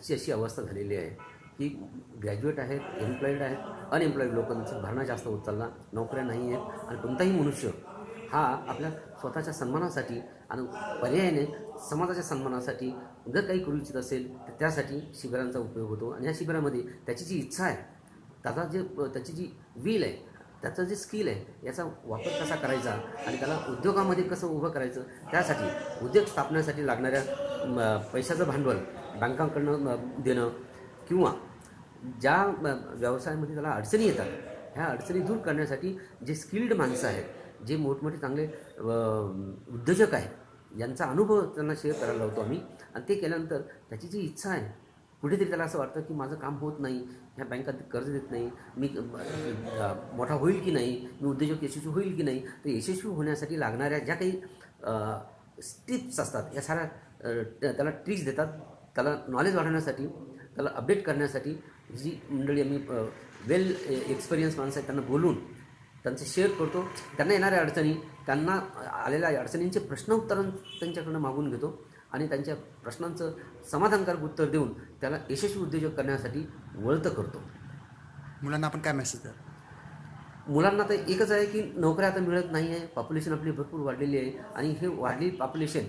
आजची अशी अवस्था झालेली आहे की ग्रॅज्युएट आहेत, एम्प्लॉईड आहेत, अनएम्प्लॉईड लोकांचा भरणा जास्त होत चालला, नोकऱ्या नाही आहेत आणि कोणताही मनुष्य हा आपल्या स्वतःच्या सन्मानासाठी आणि पर्यायाने समाजाच्या सन्मानासाठी जर काही करू इच्छित असेल तर त्यासाठी शिबिरांचा उपयोग होतो. आणि या शिबिरामध्ये त्याची जी इच्छा आहे, त्याची जी विल आहे, त्याचं जे स्किल आहे, याचा वापर कसा करायचा आणि त्याला उद्योगामध्ये कसं उभं करायचं, त्यासाठी उद्योग स्थापण्यासाठी लागणाऱ्या पैशाचं भांडवल बँकांकडनं देणं किंवा ज्या व्यवसायामध्ये त्याला अडचणी येतात, ह्या अडचणी दूर करण्यासाठी जे स्किल्ड माणसं आहेत, जे मोठमोठे चांगले उद्योजक आहेत, यांचा अनुभव त्यांना शेअर करायला लावतो आम्ही. आणि ते केल्यानंतर त्याची जी इच्छा आहे, कुठेतरी त्याला असं वाटतं की माझं काम होत नाही, ह्या बँकात कर्ज देत नाही, मी मोठा होईल की नाही, मी उद्योजक यशस्वी होईल की नाही. तर यशस्वी होण्यासाठी लागणाऱ्या ज्या काही टिप्स असतात, या साऱ्या त्याला ट्रिक्स देतात. त्याला नॉलेज वाढवण्यासाठी, त्याला अपडेट करण्यासाठी जी मंडळी आम्ही वेल एक्सपिरियन्स माणसं आहेत त्यांना बोलून त्यांचं शेअर करतो. त्यांना येणाऱ्या अडचणी, त्यांना आलेल्या अडचणींचे प्रश्न उत्तरण त्यांच्याकडनं मागून घेतो आणि त्यांच्या प्रश्नांचं समाधानकारक उत्तर देऊन त्याला यशस्वी उद्योजक करण्यासाठी वळतं करतो. मुलांना आपण काय मेसेज द्या? मुलांना तर एकच आहे की नोकऱ्या आता मिळत नाही आहे, पॉप्युलेशन आपली भरपूर वाढलेली आहे आणि हे वाढलेली पॉप्युलेशन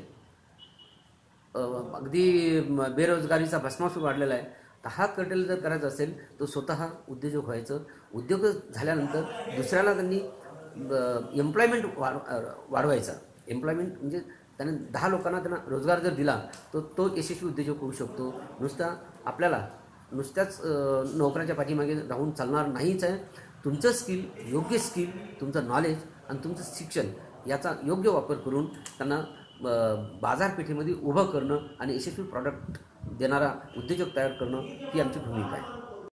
अगदी बेरोजगारीचा भस्मासूर वाढलेला आहे. तर हा कर्टेल जर करायचा असेल तर स्वतः उद्योजक व्हायचं. उद्योग झाल्यानंतर दुसऱ्याला त्यांनी एम्प्लॉयमेंट वाढवायचा. एम्प्लॉयमेंट म्हणजे त्याने 10 लोकांना त्यांना रोजगार जर दिला तर तो यशस्वी उद्योजक होऊ शकतो. नुसत्याच नोकऱ्याच्या पाठीमागे राहून चालणार नाहीच आहे. तुमचं स्किल, योग्य स्किल, तुमचं नॉलेज आणि तुमचं शिक्षण याचा योग्य वापर करून त्यांना बाजारपेठेमध्ये उभं करणं आणि यशस्वी प्रॉडक्ट देणारा उद्योजक तयार करणं ही आमची भूमिका आहे.